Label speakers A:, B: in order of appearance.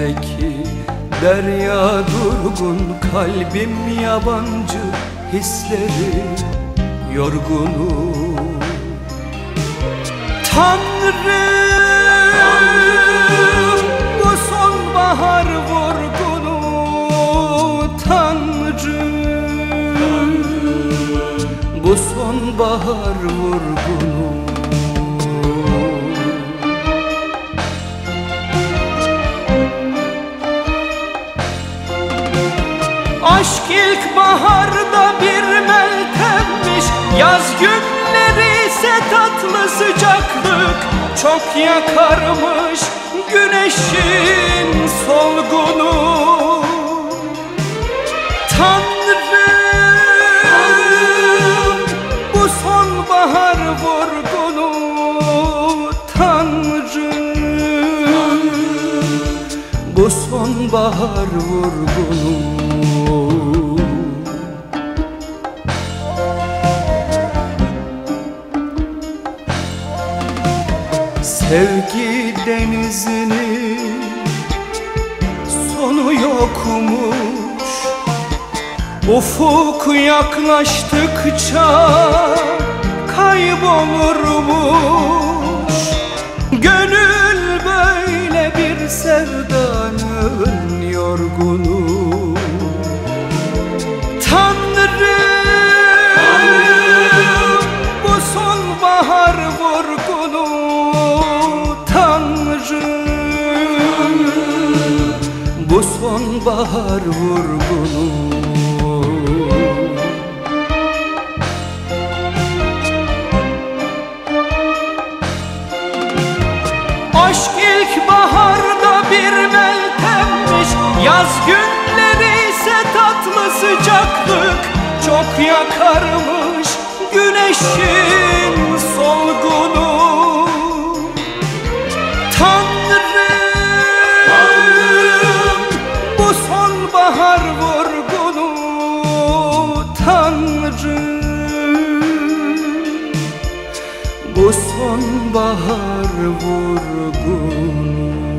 A: içimdeki derya durgun, kalbim yabancı, hisleri yorgunum. Tanrım, bu sonbahar vurgunu, Tanrım, bu sonbahar vurgunu. Aşk ilkbaharda bir meltemmiş, yaz günleri ise tatlı sıcaklık çok yakarmış güneşin solgunu. Tanrım, bu sonbahar vurgunu, Tanrım, bu sonbahar vurgunu. Sevgi denizinin sonu yokmuş, ufuk yaklaştıkça kaybolurmuş. Gönül böyle bir sevdanın yorgunu. Tanrım, bu sonbahar vurgunu, Tanrım, bu sonbahar vurgunu. Aşk ilkbaharda bir meltemmiş, yaz günleri ise tatlı sıcaklık çok yakarmış güneşin solgunu. Tanrım, bu sonbahar vurgunu, Tanrım, bu sonbahar vurgunu.